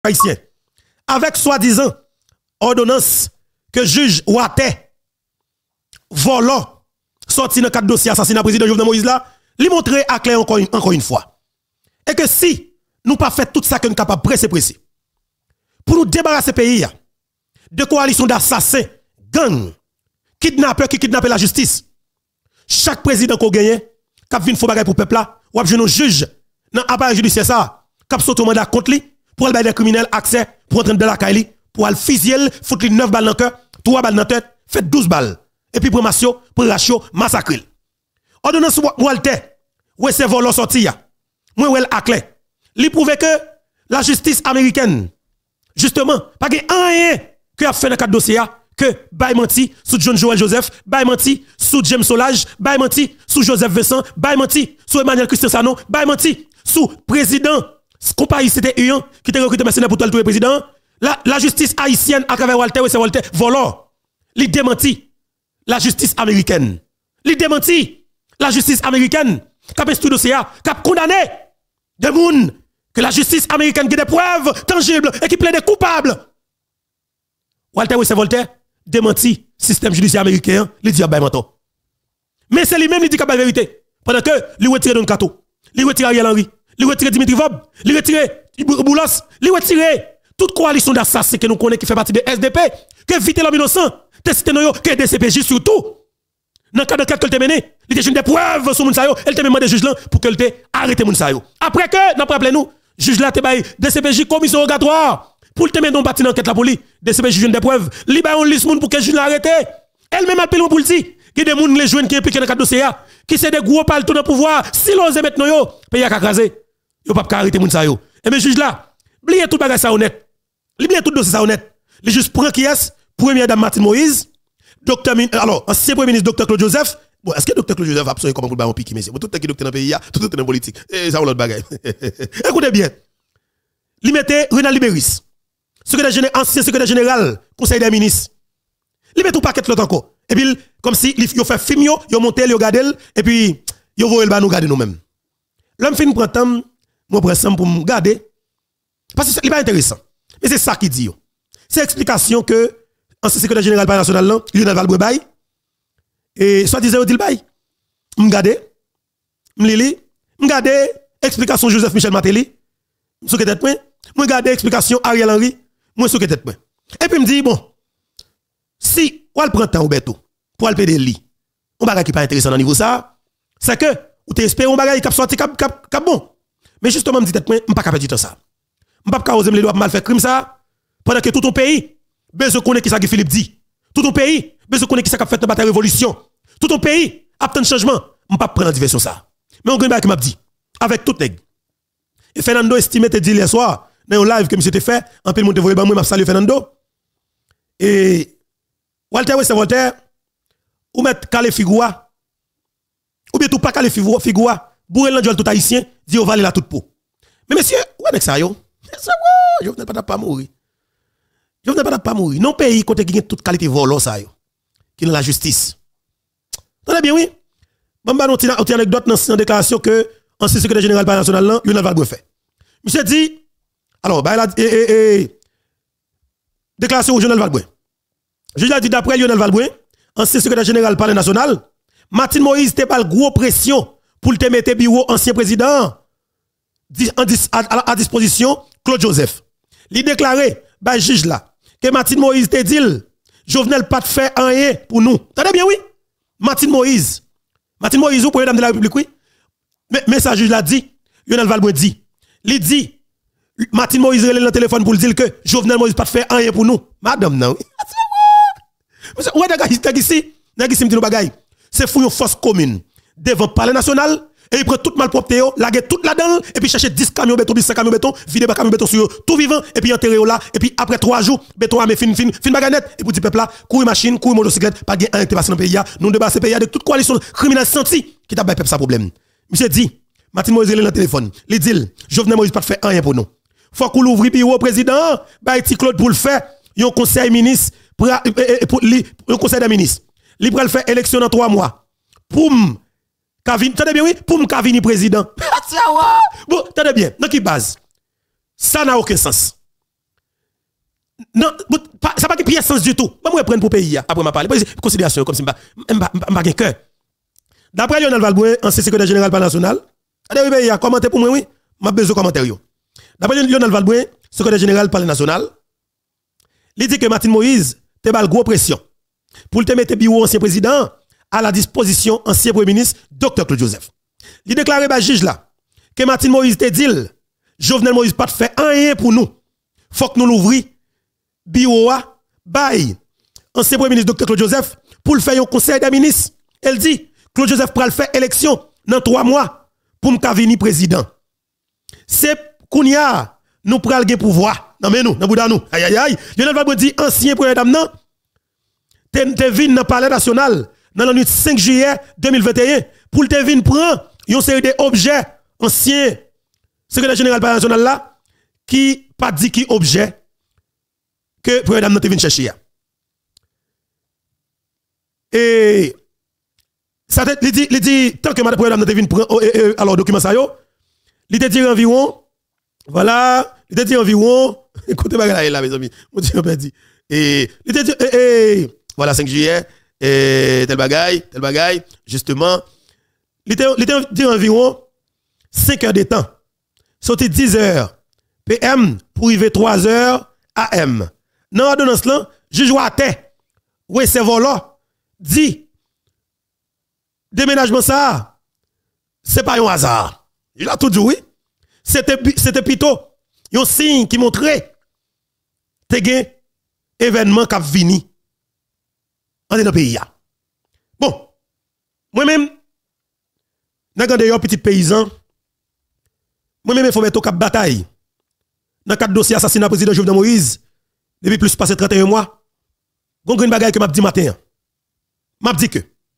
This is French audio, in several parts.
haïtien. Avec soi-disant ordonnance que juge Ouaté volant sorti dans cadre dossier assassinat président Jovenel Moïse là, lui montrer à clair encore une fois. Et que si nous pas fait tout ça que nous capable pressé pour nous débarrasser pays de coalition d'assassins, gangs, kidnappeurs qui kidnappent la justice. Chaque président qu'on gagne, cap vinn faux bagay pour peuple là, ou un juge dans appareil judiciaire ça, cap saute mandat contre lui pour aller des criminels accès pour entrer dans la caille pour aller fusiller, foutre 9 balles dans le cœur, 3 balles dans la tête, fait 12 balles et puis pour ratio massacrer. Ordonnance Walter, ouais c'est volant sorti ya. Moi ouais à clair. Li prouve que la justice américaine justement pas rien que a fait dans cadre dossier que bay menti sous John Joel Joseph, bay menti sous James Solage, bay menti sous Joseph Vincent, bay menti sous Emmanuel Cristiano, bay menti sous président compagnie c'était Uyan qui t'a recruté mercenaire pour tout le président. La justice haïtienne à travers Walter, c'est Walter volant. Li démenti la justice américaine. Li démenti la justice américaine qui a instruit dossier, qui a condamné des gens que la justice américaine qui a des preuves tangibles et qui plaide des coupables. Walter c'est Voltaire démenti système judiciaire américain, il dit menton. Mais c'est lui-même qui dit qu'il y a la vérité. Pendant que lui retire Don Cato, lui retire Ariel Henry, lui retire Dimitri Vob, lui retire Boulos, lui retire toute coalition d'assassins que nous connaissons qui fait partie de SDP, que vite l'homme innocent, tester nous que DCPJ surtout. Dans le cas de quelqu'un qui mené, il a des preuves sur Mounsayo, elle t'a demandé juge là pour qu'elle t'ait arrêté Mounsayo. Après que, n'a pas rappelé nous, juge là t'es bail DCPJ commission rogatoire pour te mettre dans bâti d'enquête là pour lui, DCPJ joue des preuves, li ba on liste moun pour que juge l'arrête. Elle-même appelle pour le dire, qui des moun les jeunes qui impliqués dans le cadre dossier qui c'est des gros palto dans pouvoir, si l'ose maintenant yo, pays a krasé, yo pas arrêter Mounsayo. Et mais juge là, oubliez tout bagage ça honnête. Oubliez tout dossier ça honnête. Le juge prend qui est première dame Martine Moïse, alors ancien premier ministre docteur Claude Joseph. Bon, est-ce que docteur Claude Joseph a absolument comment pour le piquer monsieur? Tout qui docteur dans le pays, tout est dans la politique. Et ça l'autre bagaille. Écoutez bien. Li mette Renal Libéris, ancien secrétaire général conseil des ministres. Li mette tout paquet l'autre encore. Et puis comme si il fait film yo monter yo garder et puis yo voye le ba nous garder nous-mêmes. L'homme fin prend temps, moi prend ça pour me garder parce que c'est pas intéressant. Mais c'est ça qui dit yo. C'est explication que ancien secrétaire général par national là, Lionel Valbré bay et soit disant dit bay. M'gade, m'lili, m'gade explication Joseph Michel Matéli, m'souke tête moi, m'gade explication Ariel Henry, moi souke tête moi. Et puis me dit bon, si ou al prend temps Roberto pour al péder li. On bagay qui pas intéressant dans niveau ça, c'est que ou t'espère on bagay qui sorti cap bon. Mais justement me dit tête moi, m'pas capable du temps ça. M'pas ka oser me doit mal faire crime ça pendant que tout ton pays besoin connaît qui ça que Philippe dit. Tout ton pays besoin connaît qui ça qu'a fait dans bataille révolution. Tout ton pays a tant de changement, m'pas prendre la diversion ça. Mais on gagne qui m'a dit avec tout nèg. Et Fernando estimé te dit hier soir dans un live que monsieur te fait, en pile monde voyer ba moi m'a salué Fernando. Et Walter c'est Walter ou mettre calé figura ou bien tout pas calé figura bourrel l'anjol tout haïtien dit on valer la toute peau. Mais monsieur, où est ça yo? Ça je venais pas mourir. Je venais pas mourir. Non pays côté qui a toute qualité volant ça yo. Qui dans la justice. Attendez bien oui. Bamba nous tient anecdote dans déclaration que ancien secrétaire général par national là, Lionel Valbré fait. Monsieur dit alors bah déclaration au Lionel Valbré. Je l'ai dit d'après Lionel Valbré, ancien secrétaire général par national, Martine Moïse te pas gros pression pour te mettre bureau ancien président à disposition Claude Joseph. Il déclaré bah juge là que Martine Moïse te dit Jovenel pas de fait rien pour nous. Attendez bien oui. Martine Moïse ou première dame de la République oui. Mais ça juge l'a dit, Lionel Valbré dit. Il dit Martine Moïse relève le téléphone pour dire que Jovenel Moïse pas de fait rien pour nous. Madame non. Ouais d'accord ici me dit bagay. C'est fou une force commune devant le palais national et il prend toute malpropreté laguer toute là-dedans et puis chercher 10 camions béton 10 camions béton vider ba camion béton sur tout vivant et puis enterrer là et puis après 3 jours béton mais fin baganette et pour dire peuple là courir machine courir motocyclette pas gain un qui passe dans le pays nous débarrasser pays de toute coalition criminelle senti qui t'a peuple ça problème. Monsieur dit Martine Moïse le téléphone il dit Jovenel Moïse pas faire rien pour nous. Faut qu'on ouvre bureau président ba ti Claude pour le faire un conseil ministre pour un conseil des ministres. Il va faire élection dans 3 mois. Poum Kavini, tenez bien oui, poum Kavini président. Bon, tenez bien, dans qui base? Ça n'a aucun sens. non, ça pas de sens du tout. Je vais prendre pour pays après m'a parler. Considération comme si m'a gain cœur. D'après Lionel Valbouin, ancien secrétaire général par national, il a commenté pour moi oui, m'a besoin de commentaire yo. D'après Lionel Valbouin, secrétaire général par national, il dit que Martin Moïse te bal gros pression pour te mettre bureau ancien président à la disposition ancien premier ministre Dr Claude Joseph. Il déclaré par juge là que Martin Moïse te dit Jovenel Moïse pas fait rien pour nous. Faut que nous l'ouvrions bureau bay ancien premier ministre Dr Claude Joseph pour le faire un conseil des ministres. Elle dit Claude Joseph pral faire élection dans 3 mois pour m'ka venir président. C'est kounya nous pral gen pouvoir. Non mais nous, dans bouda nous. Aïe aïe aïe. Lionel Valbouin dit ancien premier dame non. Te vin dans palais national dans la nuit 5 juillet 2021 pour te vin prendre une série d'objets ancien secrétaire général par national là qui pas dit qui objet que premier dame te vin chercher. Et ça il dit tant que madame première dame te vin prendre alors document ça yo, il te dit environ voilà, il te dit environ écoutez bagarre là mes amis, on dit on perdu. Et il te dit voilà 5 juillet tel bagaille justement il te dit environ 5 heures de temps. Sorti 10 heures PM pour arriver 3 heures AM. Dans l'ordonnance là, juge Water ouais c'est volant dit déménagement ça c'est pas un hasard. Il a tout dit oui. C'était plutôt un signe qui montrait te gen événement qui vini en dans pays. Bon, moi-même, dans un petit paysan, moi-même, il faut mettre au cap bataille. Dans le cadre dossier assassinat président Jovenel Moïse, depuis plus passé 31 mois, il y a une bagaille que m'a dit matin. M'a dit que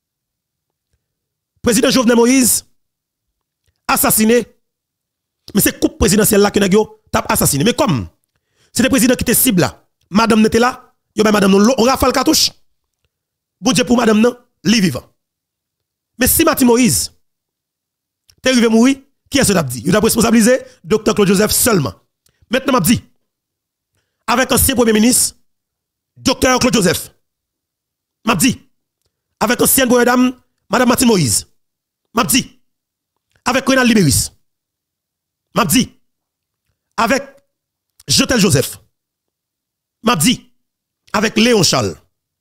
président Jovenel Moïse assassiné, mais c'est coupe présidentielle là que n'a t'a assassiné. Mais comme c'est le président qui était cible là, madame n'était là, yo ben madame non, on rafale cartouche. Bon Dieu pour madame non, li vivant. Mais si Martin Moïse t'es arrivé mourir, qui est-ce que t'a dit? Il a responsabilisé Dr Claude Joseph seulement. Maintenant m'a dit avec ancien premier ministre Dr Claude Joseph. M'a dit avec ancienne première dame madame Martin Moïse. M'a dit avec Renal Libéris. M'a dit avec Jotel Joseph. M'a dit avec Léon Charles.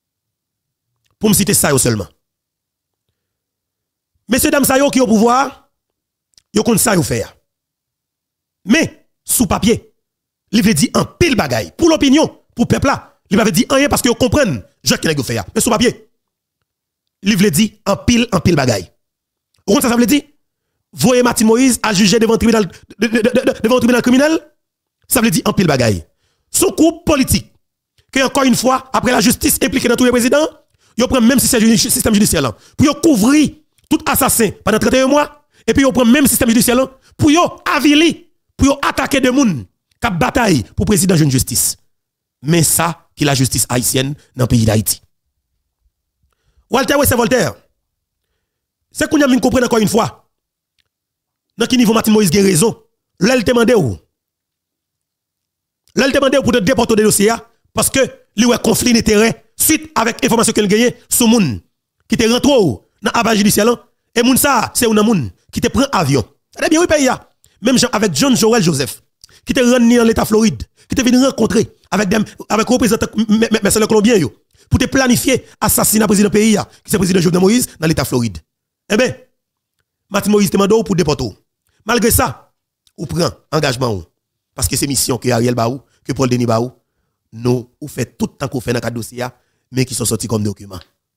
Pour me citer ça seulement. Messieurs, dames, ça qui au pouvoir, yo kon ça yo faire. Mais, sous papier, il veut dire un pile bagaille. Pour l'opinion, pour le peuple là, il m'avait dit rien parce que vous comprennent, je qui n'a faire. Mais sous papier, il veut dire un pile bagaille. Vous comprenez ça veut dire? Voyez Martin Moïse à juger devant un tribunal, devant un tribunal criminel, ça veut dire un pile bagaille. Son groupe politique, qui encore une fois, après la justice impliquée dans tous les présidents, il prend même système judiciaire là, pour couvrir tout assassin pendant 31 mois, et puis il prend même système judiciaire là, pour avili, pour attaquer des gens qui bataille pour président de justice. Mais ça, qui est la justice haïtienne dans le pays d'Haïti. Walter, oui, c'est Voltaire. C'est qu'on a mis comprendre encore une fois. Dans quel niveau Martin Moïse a raison? Là, il demande où? Là, il demande pour te déporter des dossiers parce que il y a un conflit d'intérêt suite avec information qu'il gagne sur moun qui te rentre dans l'abat judiciaire et moun ça c'est un moun qui te prend avion. Ça bien oui pays même avec John Joel Joseph qui te rentre dans l'état Floride, qui te venu rencontrer avec représentant mercenaires colombiens pour te planifier assassinat président pays qui c'est président Jovenel Moïse dans l'état Floride. Eh bien Martin Moïse te demande pour déporter. Malgré ça, ou prend engagement parce que c'est mission que Ariel Baou, que Paul Denis Baou, nous ou fait tout le temps qu'on fait dans le dossier mais qui sont sortis comme documents.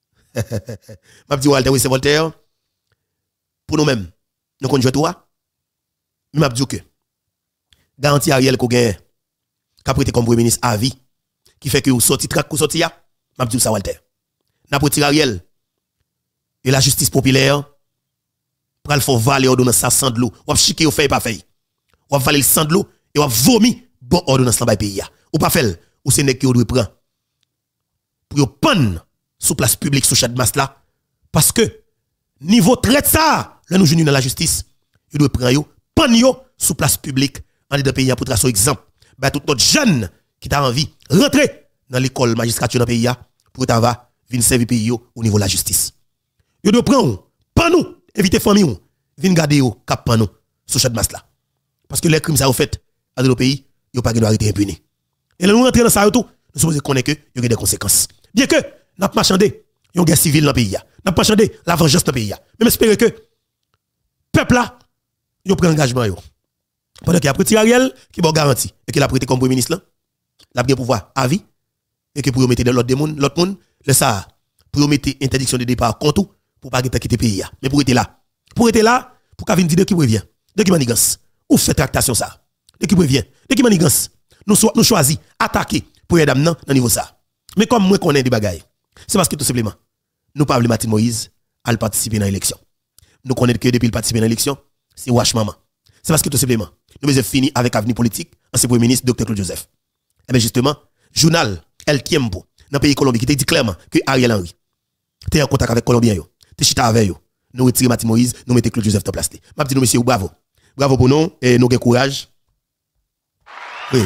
M'a dit Walter, oui c'est Voltaire. Pour nous-mêmes, nous connaissons toi. Mais m'a dit que garantie Ariel qu'on gagne qu'a prêté comme premier ministre à vie qui fait que vous sorti trac ou sorti m'a dit ça Walter. N'a prêté Ariel et la justice populaire pral faut valer ordonnance ça sans de l'eau. Ou chiquer ou fait pas fait. Ou valer le sang de l'eau et ou vomi bon ordonnance dans pays ou pas fait ou c'est nèg qui doit prendre pour yo panne sous place publique sous chat masse là parce que niveau traite ça là nous joignons dans la justice il doit prendre yo panne yo sous place publique en dans pays pour tracer exemple bah tout notre jeune qui t'a envie rentrer dans l'école magistrature dans le pays pour t'avoir venir servir pays au niveau de la justice. Yo doit prendre pas nous, inviter famille venir garder yo cap pas nous sur cette masse là. Parce que les crimes ça au fait dans le pays, yo pas doit arrêter impuni. Et là nous rentrer dans ça tout, nous supposons connaître que y a des conséquences. Bien que n'a pas marchandé, y a une guerre civile dans le pays n'a pas marchandé la vengeance dans le pays même espérer que peuple là yo prend engagement yo. Pendant qu'il y a petit Ariel qui bon garantie et qu'il a prêté comme premier ministre là, il a bien pouvoir à vie et que pour mettre de l'autre monde le ça pour mettre interdiction de départ contre pour pas quitter pays mais pour être là pour qu'a venir dire de qui revient de qui manigance ou fait tractation ça de qui revient de qui manigance nous choisi attaquer pour aider dans niveau ça mais comme moi connais des bagailles c'est parce que tout simplement nous pas Martin Moïse à participer dans l'élection nous connaissons que depuis il participer dans l'élection c'est wash maman c'est parce que tout simplement nous avons fini avec avenir politique ancien premier ministre Dr Claude Joseph et bien justement journal El Tiempo dans le pays Colombie qui te dit clairement que Ariel Henry t'es en contact avec Colombien yo t'es chita avec yo nous retirer Martin Moïse nous mettons Claude Joseph en place m'a dit nous monsieur bravo pour nous et nous avons courage oui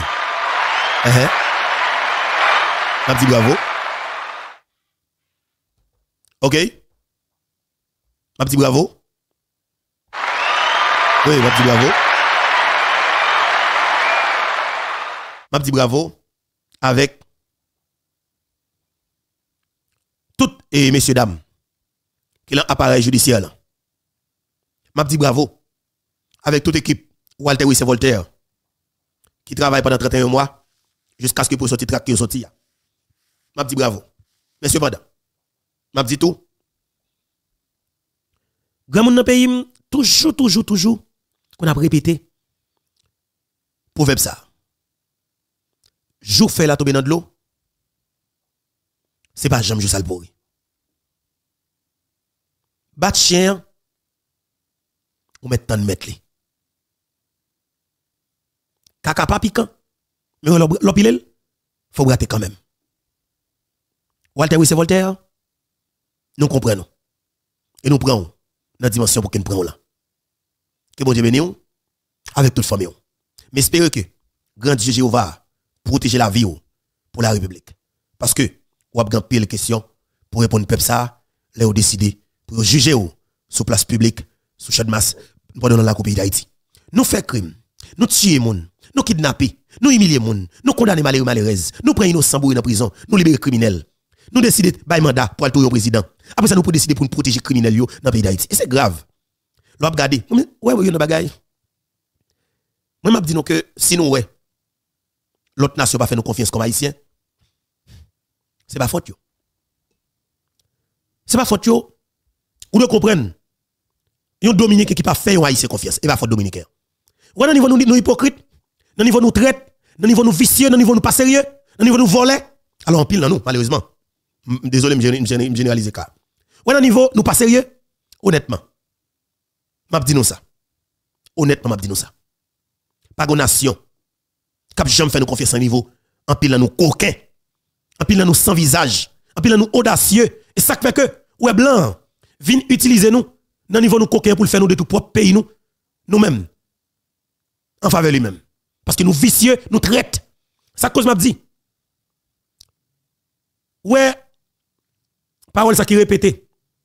m'a dit bravo OK m'a dit bravo oui m'a dit bravo m'a dit bravo avec toutes et messieurs dames qui ont appareil judiciaire là. M'a dit bravo avec toute équipe Walter Wissé Voltaire qui travaille pendant 31 mois jusqu'à ce que pour sortir track qui sorti. M'a dit bravo. Mais cependant, m'a dit tout. Grand monde dans pays toujours qu'on a répété proverbe ça. Jour fait la tomber dans de l'eau. C'est pas jamais juste ça le pourri. Bat chien, on met tant de mettre li. Kaka pas piquant, mais l'opilel, faut gratter quand même. Walter Wissé Voltaire, nous comprenons. Et nous prenons dans la dimension pour qu'il nous prenne là. Que bon Dieu bénisse avec toute famille. Mais espérez que grand Dieu Jéhovah protéger la vie pour la République. Parce que ou a grand pile question pour répondre peuple ça, les ont décidé pour juger sur place publique, sur champ de masse pendant la pays d'Haïti. Nous fait crime, nous tuer moun, nous kidnapper, nous humilier moun, nous condamner malheureux malheureuse, nous prendre innocent bourré dans prison, nous libérer criminels. Nous décider bail mandat pour aller au président. Après ça nous pour décider pour nous protéger criminels dans le pays d'Haïti. Et c'est grave. L'on regarder, ouais yon bagay. Moi m'a dit nous que si nous ouais l'autre nation pas fait nous confiance comme haïtiens. C'est pas faute yo. C'est pas faute yo. Ou de comprendre. Yon dominicain qui pas fait yon haïtien confiance, et pas faute dominicain. Ou dans niveau nous hypocrite, dans niveau nous traite, dans niveau nous vicieux, dans niveau nous pas sérieux, dans niveau nous voler. Alors on pile dans nous malheureusement. Désolé me généraliser ça. Ou dans niveau nous pas sérieux, honnêtement. M'a dit nous ça. Honnêtement m'a dit nous ça. Pas de nation. Cap jamais fait nous confiance en niveau en pile dans nous coquin. En pile dans nous sans visage, en pile dans nous audacieux et ça fait que ouais blanc vient utiliser nous dans niveau nous coquin pour faire nous de tout propre pays nous-mêmes en faveur lui-même parce que nous vicieux nous traite. Ça cause m'a dit. Ouais parole ça qui répété.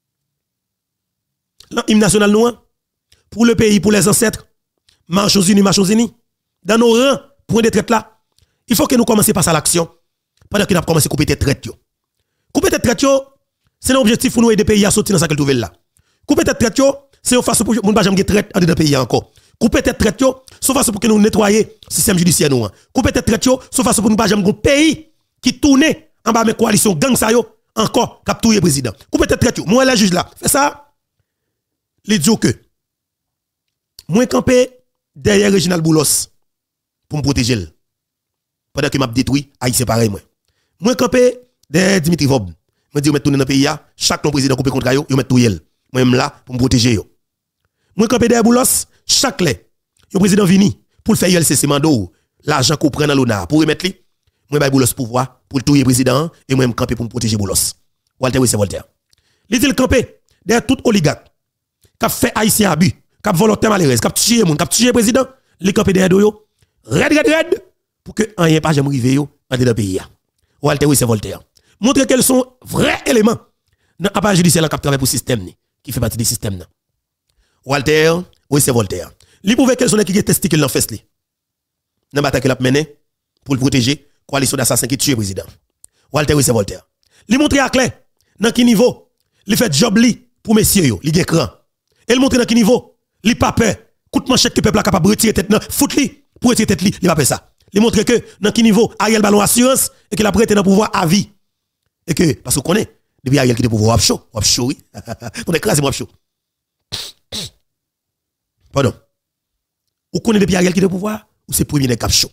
L'hymne national nous pour le pays, pour les ancêtres, marche aux unis, dans nos rangs, point de traite là, il faut que nous commencions par ça l'action, pendant que nous avons commencé à couper tête traite. Couper tête traite, c'est l'objectif pour nous aider pays à sortir dans sa nouvelle là. Couper tête traite, c'est une façon pour nous ne pas jamais traite en dedans pays encore. Couper tête traite, c'est une façon pour que nous nettoyer le système judiciaire nous. Couper tête traite, c'est une façon pour nous pas jamais un pays qui tourne en bas de coalition gang sa yo encore cap touyer président. Couper tête traite, moi la juge là, fait ça. Les dit que moi campé derrière Reginald Boulos pour me protéger pendant que m'a détruit haïtien pareil moi campé derrière Dimitri Vob me dit mettre tourner dans pays chaque président coupé contre yo mettre tout yel moi même là pour me protéger yo moi campé derrière Boulos chaque lait le président vini pour faire LCC mando l'argent qu'on prend dans l'ONA pour remettre li moi bay Boulos pouvoir pour le touyer président et moi me camper pour me protéger Boulos Walter Wissé Voltaire li dit campé derrière tout oligarque qui fait haïtien abus qui volontaire malheureuse qui tuer moun qui tuer président les campé derrière yo red pour que rien pas jamais rivé yo dans le pays. Walter, oui, c'est Voltaire. Montre quels sont vrais éléments dans l'appareil judiciaire qui travaille pour le système, qui fait partie du système. Walter, oui, c'est Voltaire. Lui prouve quels sont les qui testicules dans le fesse. Dans la bataille qu'il a menée pour le protéger, coalition d'assassins qui tue le président. Walter, oui, c'est Voltaire. Lui montre à clair dans quel niveau il fait job li pour messieurs yo, li gen cran. Et il montre dans quel niveau li pas peur. Coup de manchette que peuple capable de retirer tête nan, fout li pour retirer tête li pas peur ça. Il montre que dans quel niveau Ariel Ballon assurance et qu'il a prêté dans pouvoir à vie. Et que parce qu'on connaît depuis Ariel qui de pouvoir chaud oui. On écrase moi chaud. Pardon. Ou connaît depuis Ariel qui de pouvoir ou c'est premier des cap chaud.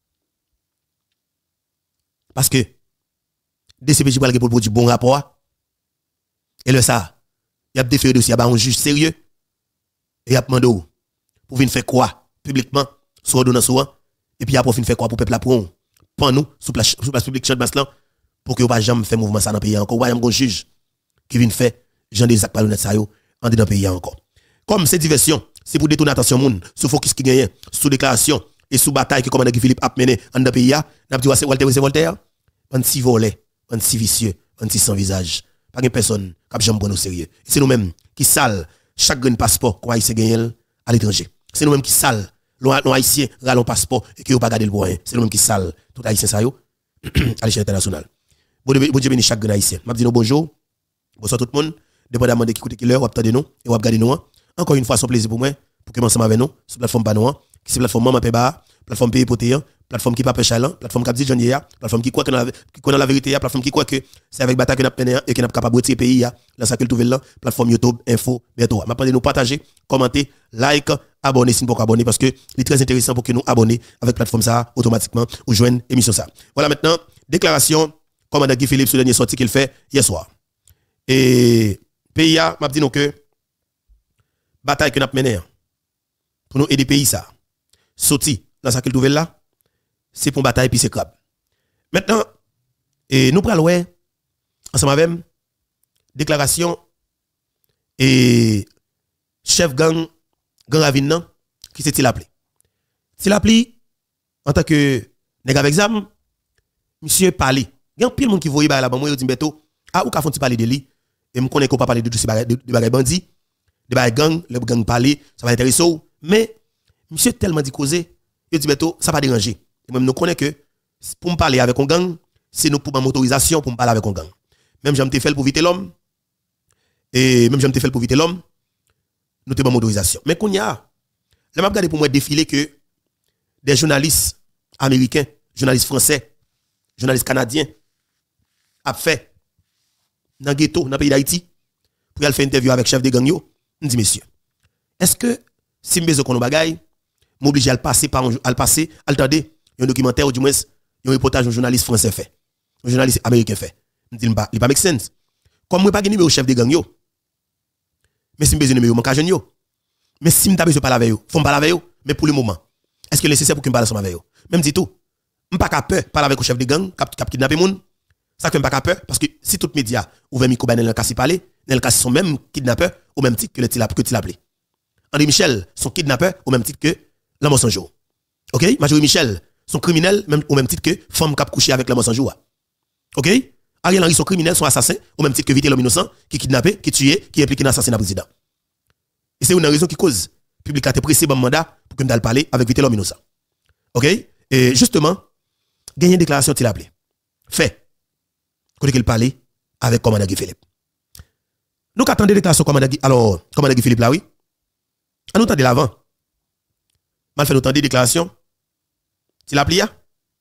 Parce que DCPJ pour le produit bon rapport et le ça il y a déféré dossier à un juge sérieux et il a demandé pour venir faire quoi publiquement sur ordonnance et puis après venir faire quoi pour peuple pour nous sous place publique champ de pour que pas jamais faire mouvement ça dans le pays encore un juge qui vient faire Jean des actes malhonnêtes ça yo en dans le pays encore comme c'est diversion c'est pour détourner attention monde sous focus qui gagne sous déclaration et sous bataille que commandant Philippe a mené en dans le pays n'a dit c'est Voltaire un si volé un si vicieux un si sans visage pas de personne qui jamais prendre au sérieux c'est nous mêmes qui sale chaque grain passeport qu'on haïtien gagne à l'étranger c'est nous mêmes qui sale nos haïtiens ralent passeport et qui pas garder le moyen c'est nous mêmes qui sale tout haïtien ça yo à l'échelle internationale bon Dieu béni chaque grain haïtien m'a dit bonjour bonsoir tout le monde dépendamment de qui écoute qui l'heure ou attendez nous et ou regarder nous encore une fois c'est un plaisir pour moi pour commencer avec nous sur plateforme Panoa qui c'est plateforme Maman Peba plateforme Pays Potéan plateforme qui pas chalant plateforme qui dit Johnny plateforme qui croit que connaît la vérité plateforme qui croit que c'est avec bataille que n'a mené et qui n'a capable de retirer pays dans ça que trouver là plateforme YouTube info bientôt m'attendez nous partager commenter like abonner si vous pas abonner parce que c'est très intéressant pour que nous abonner avec plateforme ça automatiquement ou joindre émission ça voilà maintenant déclaration commandant Guy Philippe sur le dernier sortie qu'il fait hier soir et pays m'a dit nous que bataille que n'a mené pour nous aider pays ça sorti dans ça qu'il trouve là c'est pour bataille puis c'est crabe maintenant et nous prenons ensemble avec déclaration et chef gang Ravine qui s'est appelé en tant que nèg avec examen monsieur parler il y a pile monde qui voyait là-bas moi dit beto ou ka font parler de lui et me connais qu'on pas parler de ces bagages bandits de bagages gang le gang parler ça va intéresser mais monsieur tellement dit causer il dit beto ça pas déranger et même nous connaît que pour me parler avec un gang c'est nous pour ma motorisation pour me parler avec un gang même j'aime te faire pour vite l'homme et même j'aime te faire pour vite l'homme nous te ma motorisation mais qu'on y a là m'a regardé pour moi défiler que des journalistes américains journalistes français journalistes canadiens a fait dans le ghetto dans le pays d'Haïti pour aller faire une interview avec chef de gang yo me dit monsieur est-ce que si me besoin qu'on bagaille m'oblige à passer par à passer à attendre un documentaire ou du moins un reportage un journaliste français fait un journaliste américain fait me dit il pas make sense comme moi pas gagner numéro chef de gang yo mais si me besoin numéro mon ka jeune yo mais si me besoin parler avec yo faut me parler avec yo mais pour le moment est-ce que nécessaire pour que me parle ensemble avec yo même dit tout me pas peur parler avec le chef de gang cap kidnapper moun ça que me pas peur parce que si tout média ouvert micro ben elle kasi parler elle kasi son même kidnappeur au même titre que le qu'il appelé André Michel son kidnappeur au même titre que la mensongeau OK Majorie Michel son criminel même au même titre que femme cap coucher avec la mensongeau OK Ariel Henry son criminel son assassin au même titre que Vité l'homme innocent qui kidnappé qui tué qui impliqué dans l'assassinat président et c'est une raison qui cause public a été pressé bon mandat pour que me parler avec Vité l'homme innocent OK et justement gagner déclaration qu'il appelé fait quand il parlait avec commandant Guy Philippe nous attendons déclaration commandant Guy Philippe là oui on nous attendait l'avant mal fait nous attendre déclaration tu l'as plié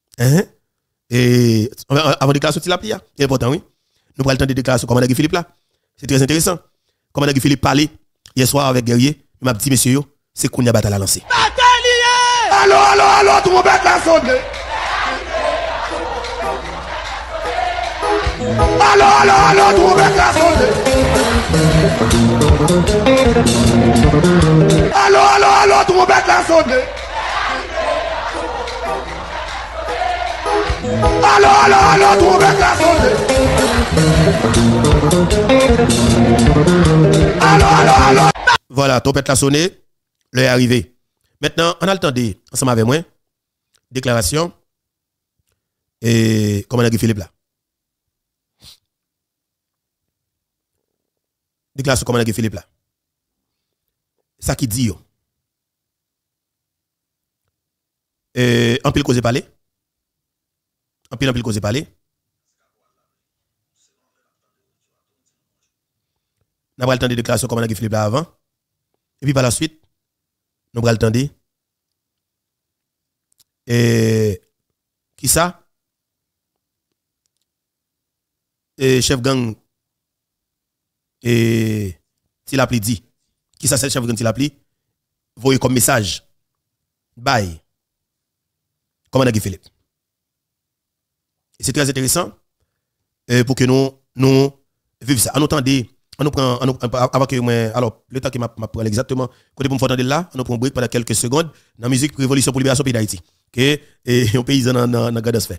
et avant déclaration tu l'as plié c'est important oui nous prenons le temps de déclaration commandant Guy Philippe là c'est très intéressant commandant Guy Philippe parlait hier soir avec guerrier m'a dit monsieur yo c'est qu'on y a bataille à lancer allô tout le monde la sonde allô tout le monde la sonde allô tout le monde la sonde allô tout le monde la sonde allô voilà trompette la sonné l'heure est arrivée maintenant on a le temps de ensemble avec moi déclaration et commandant Guy Philippe là. Déclaration commandant Guy Philippe là. Ça qui dit yo. En pile cause parler. En pile cause parler. Nous avons le temps de déclaration commandant Guy Philippe là avant. Et puis par la suite, nous avons le temps de qui ça? Et chef gang et s'il a dit qui ça c'est le chef gang s'il a pris voyez comme message bye commandant Guy Philippe. Et c'est très intéressant pour que nous vivions ça. En entendant on nous prend avant que moi alors le temps que m'a prend exactement côté pour me faire entendre là on nous prend un break pendant quelques secondes dans musique révolution pour libération pays d'Haïti. OK et un paysan dans Gadasfer.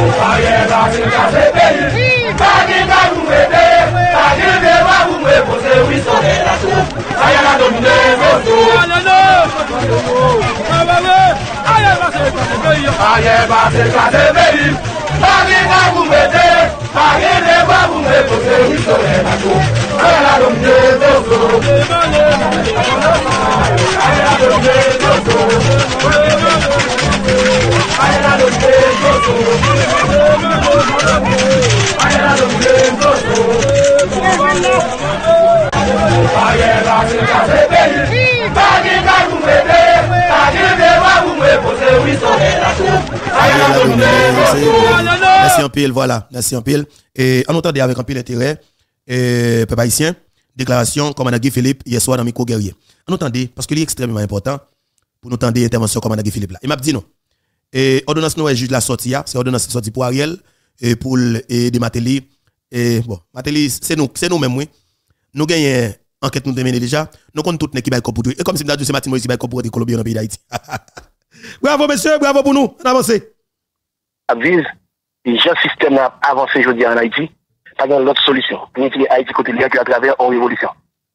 Merci en pile, voilà, merci en pile. Et on entendait avec un pile intérêt, peuple haïtien, déclaration commandant Guy Philippe hier soir dans Micro Guerrier. On entendait, parce que c'est extrêmement important pour nous entendre l'intervention commandant Guy Philippe là. Il m'a dit non. Et ordonnance nous est juste la sortie, c'est ordonnance sortie pour Ariel et pour des Matéli. Et bon, Matéli, c'est nous même, oui. Nous gagnons enquête nous terminée déjà. Nous comptons tout qui va être pour tout. Et comme si nous avons dit, c'est Matéli qui va être pour les Colombiens dans le pays d'Haïti. Bravo, monsieur, bravo pour nous. On avance. Avise, les gens système a avancé aujourd'hui en Haïti. Pas d'autre solution. Pour utiliser Haïti côté de à travers une révolution.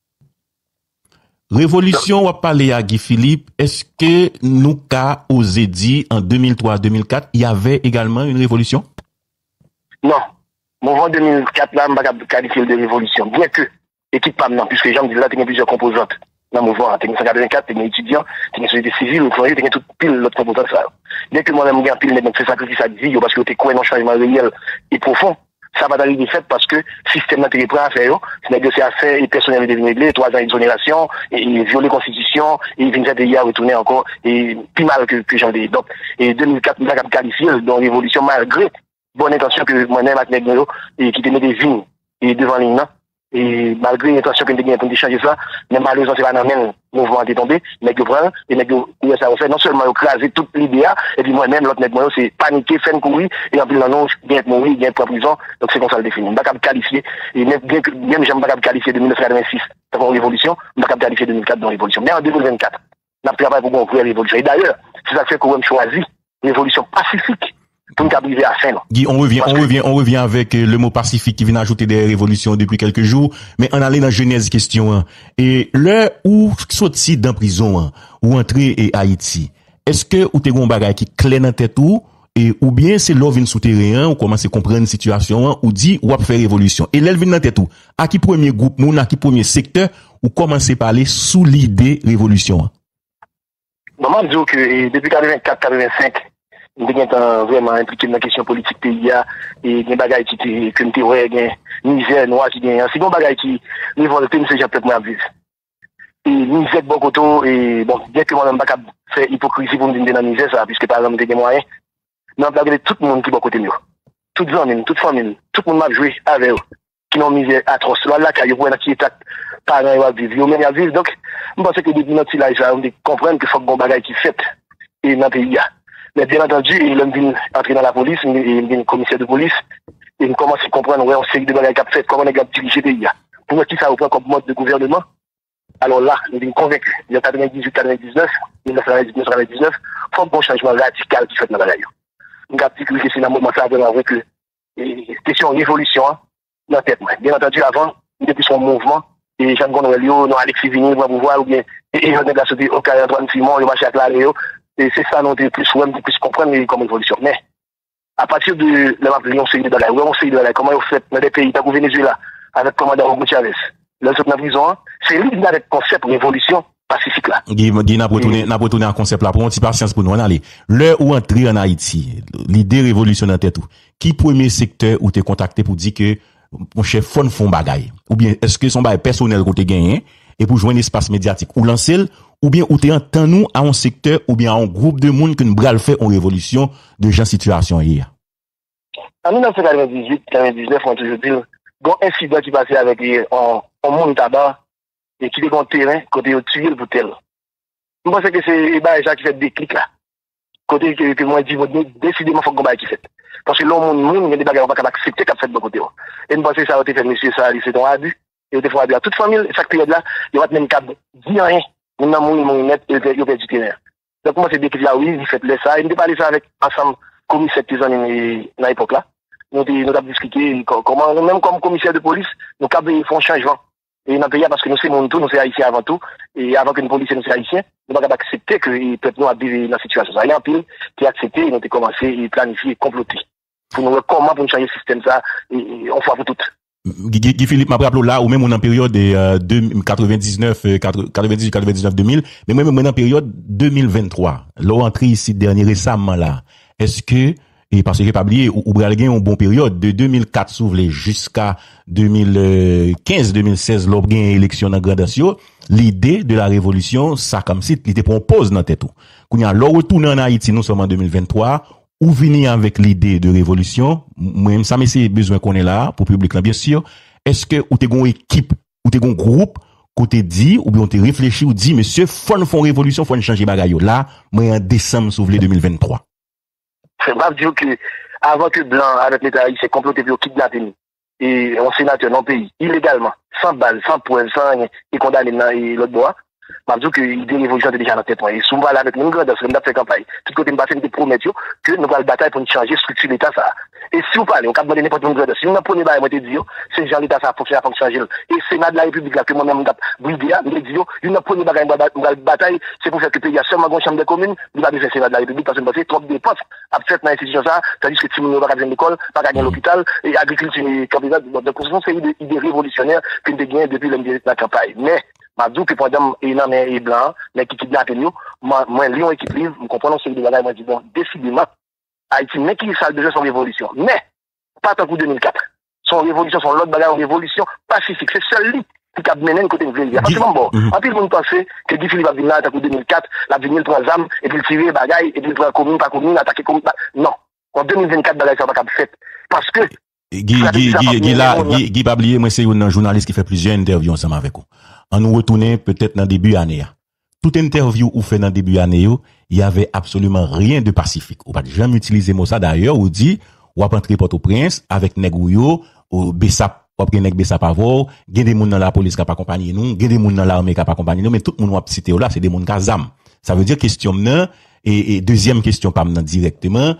Révolution, on va parler à Guy Philippe. Est-ce que nous qu'a osé dire en 2003-2004, il y avait également une révolution? Non. Mouvement 2004, là, je ne vais pas qualifier de révolution. Bien que, équipe pas maintenant, puisque les gens me disent là, il y a plusieurs composantes. Dans le mouvement, il y a 184, il y a étudiants, il y a société civile, il y a toute pile l'autre composante. Bien que moi-même, j'ai pile, mais c'est sacrifice à dire, parce que tu es quoi un changement réel et profond. Ça va d'arriver fait parce que le système n'a pas prêt à faire, c'est négocié à faire, et personne n'est devenu réglé, 3 ans d'exonération, et violer la constitution, et il vient de faire retourner encore, et plus mal que j'en ai. Donc, et 2004, nous avons qualifié dans révolution malgré bonne intention que moi-même, et qui tenait des vignes, et devant les mains. Et malgré l'intention que nous avons de changer ça, mais malheureusement, c'est pas dans le même mouvement qui est tombé, mais que prend, et mais que ça a fait, non seulement écraser toute l'idée, et puis moi-même, l'autre net, c'est paniquer, faire courir, et en plus, non, bien mourir, bien pour prison, donc c'est comme ça le définit. Je ne vais pas qualifier, et même j'aime pas qualifier de 1986 dans la révolution, je ne vais pas qualifier de 2004 dans la révolution. Mais en 2024, on a travaillé pour conclure la révolution. Et d'ailleurs, c'est ça que fait qu'on a choisi révolution pacifique. Pour nous arriver à fin. Guy, on revient avec le mot pacifique qui vient ajouter des révolutions depuis quelques jours, mais on allait dans la genèse question, hein. Et là où sorti dans prison, hein, ou entrer et Haïti, est-ce que ou t'es un bagage qui clair dans tête ou bien c'est l'ovin souterrain ou commence à comprendre une situation, hein, ou dit ou à faire révolution. Et l'elvin dans tête à qui premier groupe, moun, à qui premier secteur, ou commencer à parler sous l'idée révolution. Hein. Maman dit que depuis 84-85, nous sommes vraiment impliqués dans la question politique pays et des bagages qui que ouais gain misère noire qui gagne c'est bon bagage qui révolte nous c'est peut-être moins vivre et misère beaucoup et bon bien que moi même pas faire hypocrisie pour nous dire dans misère ça puisque par exemple des moyens mais on regarder tout le monde qui est côté nous toutes amis toute famille tout le monde m'a joué avec eux qui n'ont misère atroce là qui pour qui est parents va vivre même à vivre donc je pense que depuis notre village on comprendre que faut bon bagage qui fait et dans pays mais bien entendu, il vient entrer dans la police, il vient commissaire de police, et il commence à comprendre, ouais, on sait de bagages qu'il fait, comment on a dirigé le pays. Pour moi, qui ça reprend comme mode de gouvernement? Alors là, il est convaincu, il y a 98-99, 1999, il faut un changement radical qui fait dans la bagaille. On a dit que c'est un moment ça vraiment vrai que, question révolution, dans la tête. Bien entendu, avant, depuis son mouvement, et Jean-Gon Noëlio, non, Alexis Vigny, pour voir, ou bien, et on a sauté au carré Antoine Simon, le marché à Claréo, et c'est ça, nous, de plus comprendre comme évolution. Mais, À partir de la on série de bagages, on série de bagages, comment on fait dans des pays comme Venezuela, avec le commandant Hugo Chavez. Là, c'est dans la prison, c'est lui qui a le concept de révolution pacifique là. Guy n'a retourné un concept là, pour un petit patience pour nous, on aller. L'heure où entrer en Haïti, l'idée révolutionnaire tout. Qui premier secteur où t'es contacté pour dire que, mon chef, font bagaille? Ou bien, est-ce que son bagaille personnel côté gagné, et pour jouer un espace médiatique, ou lancer, ou bien, ou t'es entend nous à un secteur, ou bien à un groupe de monde que nous bral fait en révolution de gens situation hier? En 1998, 1999, on toujours dit, bon incident qui passait avec, en monde tabac, et qui est dans le terrain, côté au tuer pour tel. Je pense que c'est, ça qui fait des clics là. Côté que moi, je dis, décidément, faut qu'on qui fait. Parce que l'homme, il y a des bagages, on va pas accepter qu'on fait de côté. Et je pense que ça a été fait, monsieur, ça, c'est un abus. Et on a fait abus à toute famille, chaque période là, il y a même câble, dit rien. Nous avons mon net, il y a du terrain. Donc, moi, c'est des clics là, oui, il fait ça. Il ne peut pas aller ça avec, ensemble, commissaire de dans l'époque là. Nous avons discuté comment, même comme commissaire de police, nous avons fait un changement. Et dans le pays, parce que nous sommes tout, nous sommes haïtiens avant tout, et avant que nous policiers nous soient haïtiens, nous n'avons pas accepté que le peuple nous a vécu dans la situation. Ça y a un pile qui a accepté, et nous avons commencé à planifier, comploter. Pour nous, comment pour nous changer le système, ça, et on fois pour toutes. Guy Philippe m'a rappelé là, ou même on en période de 98, 2000, mais même en période 2023, là, entrée ici dernier récemment là, est-ce que, et parce que pas oublier, ou bralguer une bonne période de 2004 s'ouvre jusqu'à 2015, 2016, lors de élection dans gradation, l'idée de la révolution, ça comme si il était pour pause dans tête tout. Quand il y a le retour en Haïti, nous sommes en 2023, ou venir avec l'idée de révolution, même ça, mais c'est besoin qu'on est là, pour le public là, bien sûr. Est-ce que, ou t'es une équipe, ou t'es un groupe, qu'on te dit, ou bien on te réfléchit, ou dit, monsieur, faut révolution, faut changer bagaille. Là, moi, en décembre, s'ouvre 2023. C'est pas dire que, avant que Blanc, avec l'État, il s'est comploté pour kidnapper et un sénateur dans le pays, illégalement, sans balle, sans preuve, sans rien, et condamné dans l'autre bois, m'a dit que l'idée de révolution était déjà dans la tête. Et souvent, avec nous, nous avons fait campagne. Tout côté, nous avons fait des promesses que nous allons bataille pour changer la structure de l'État, ça. Et si vous parlez, on peut demander n'importe quelle si nous avons premier bail, moi, te dire, c'est genre l'État, ça fonctionne, pour changer. Et le Sénat de la République, là, que moi-même, brigué, nous dit, une première bataille, c'est pour faire que le pays a seulement une chambre de commune, nous allons faire le Sénat de la République, parce que nous avons trop de dépenses, à faire dans l'institution, ça, c'est-à-dire que si nous n'avons pas gagné l'école, pas gagné l'hôpital, et agriculture, capital, de construction, c'est une idée révolutionnaire que nous avons gagné depuis la campagne. Mais, m'a dit que pendant et blanc, mais qui kidnappent nous, moi, Lyon équipe livre, je comprends ce que de bagaille, moi, dis bon, décidément, Haïti, mais qui ça déjà son révolution. Mais, pas tant que 2004. Son révolution, son l'autre bagaille, révolution pacifique. C'est seul lui qui a mené une côté de ville. Parce que bon, en plus, on pensait que Guy Philippe va venir là, tant que 2004, la venir prendre l'arme, et puis tirer bagaille, et puis prendre commune, pas commune, attaquer commune, non. En 2024, bagaille, ça va pas fait. Parce que, Guy Bablier, moi, c'est un journaliste qui fait plusieurs interviews ensemble avec vous. On nous retourne peut-être dans début année. Toute interview ou fait dans début année, il y avait absolument rien de pacifique. Ou pas jamais utiliser mot ça d'ailleurs, ou dit, ou pas entrer Port-au-Prince avec Negouyo, ou Bessap, ou après Neg Bessap Avor, gen des moun dans la police qui pas accompagné nous, gen des moun dans l'armée qui pas accompagné nous, mais tout le monde qui cité là, c'est des moun qui zam. Ça veut dire question maintenant, et deuxième question pas maintenant directement.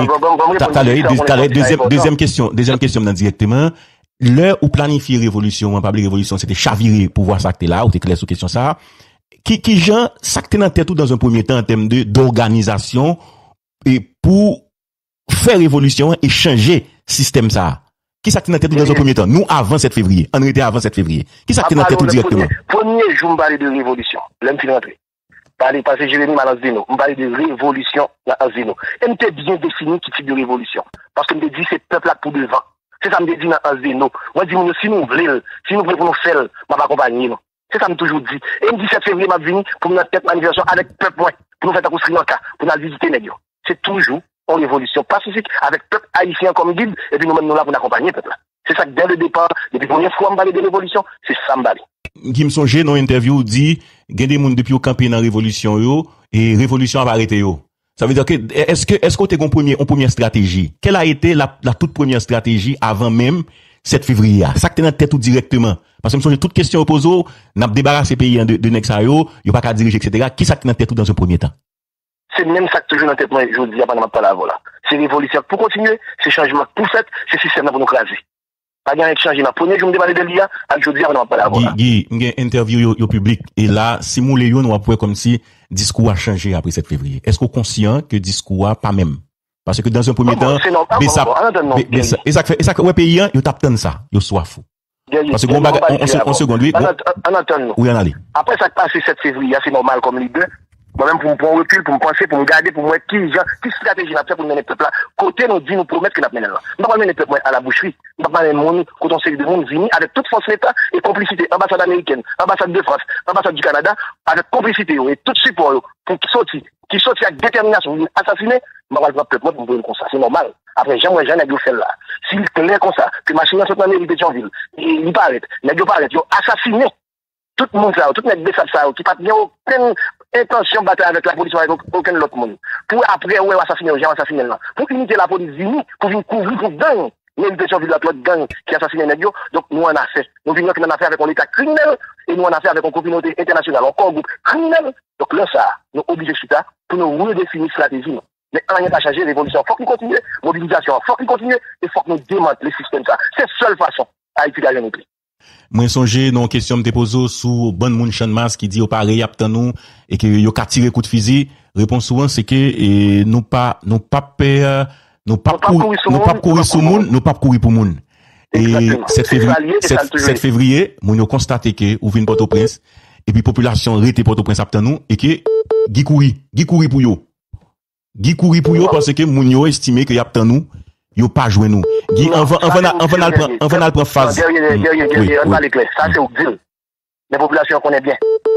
Deuxième question maintenant directement. L'heure où planifier révolution, pas révolution, c'était chavirer pour voir ça que t'es là, ou t'es clair sur question ça. Qui gens, ça que t'es dans tête tout dans un premier temps en termes d'organisation, et pour faire révolution et changer système ça. Qui ça que t'es dans tête tout dans un premier temps? Nous, avant 7 février. On était avant 7 février. Qui ça que t'es dans tête tout directement? Premier jour, on parlait de révolution. L'homme qui rentre. Parce que Jérémy Malanzino, on parlait de révolution dans Zeno. Et on bien défini qui type de révolution. Parce que me dit c'est peuple là pour devant. C'est ça me dit dans Zeno. Moi, dis, si nous voulons, pour nous faire, m'a accompagner, non. C'est ça me toujours dit. Et le 17 février, m'a venu pour notre tête manifestation avec peuple, pour nous faire un Sri Lanka, pour nous visiter, les gars. C'est toujours en révolution pacifique, avec peuple haïtien comme guide, et puis nous-mêmes, nous là pour accompagner peuple. C'est ça que dès le départ, depuis la première fois, on parlait de révolution, c'est ça me parlait. Guy M'songe, dans l'interview, dit, il y a des gens depuis au campé dans la révolution, et révolution a arrêté, Ça veut dire que, est-ce que t'es une première stratégie? Quelle a été la toute première stratégie avant même 7 février? Ça que t'es dans la tête tout directement. Parce que me songe toute question opposée, n'a débarrassé pays de Nexayo, il n'y a pas qu'à diriger, etc. Qui ça que t'es dans la tête tout dans un premier temps? C'est même ça que toujours dans la tête, moi, je vous dis, pendant ma parole, là. C'est révolution pour continuer, c'est changement pour faire, c'est système pour nous craser. Pas rien de changer. Dans le premier jour, je me déballe de l'IA, je vous dis, pendant ma parole. Guy, il y a une interview au public, et là, si nous les nous, on va comme si discours a changé après 7 février. Est-ce qu'on est conscient que discours a pas même? Parce que dans un premier temps, mais ça, et ça fait, ouais, pays, il tape ça, il soif. Parce que on seconde, oui. Oui, on allait. Après ça passe 7 février, c'est normal comme leader. Moi-même, pour me prendre recul, pour me penser, pour me garder, pour moi, qui stratégie n'a fait pour mener le peuple là. Côté, nous dit, nous promettre que nous mener là. Nous pas mener le peuple à la boucherie. Nous pas mener le monde, quand on sait de monde vini, avec toute force l'État et complicité. Ambassade américaine, ambassade de France, ambassade du Canada, avec complicité, et tout support, pour qui sortent avec détermination, pour assassiner, nous va le peuple, pour nous comme ça. C'est normal. Après, j'aimerais jamais faire là. S'il est clair comme ça, que machine sont dans mairie de Pétionville, il paraît, ils ont assassiné. Tout le monde ça, tout le monde ça, qui n'a pas aucune intention de bataille avec la police ou avec aucun autre monde. Pour après, ouais, assassiner, j'ai assassiné là. Pour uniter la police unie, pour venir couvrir, pour gang. Il y a une personne de l'autre gang qui assassine les nègres. Donc, nous, on a fait. Nous venons en affaire avec un État criminel et nous, on a fait avec une communauté internationale, encore un groupe criminel. Donc, là, ça, nous obligés de ça pour nous redéfinir stratégie. Mais rien n'a changé, l'évolution, il faut qu'il continue, mobilisation, il faut qu'il continue, et il faut que nous démantelons les systèmes ça. C'est la seule façon à étudier nos pays. Moi, songe, non, question me dépose sous bonne moun chanmas qui dit au pareil, aptan nous, et que yo ka tiré coup de fusil. Réponse souvent, c'est que, nous pas courir sous moun, nous pas courir pour moun. Et 7 février, moun yo constaté que, ou vin Port-au-Prince, et puis population rete Port-au-Prince aptan nous, et que, gi couri pour yo. Gi couri pour yo parce que moun yo estimé que y aptan nous, yo pas joué nous. Guy, on va prendre phase. Derrière, ça c'est au deal. Les populations connaissent bien.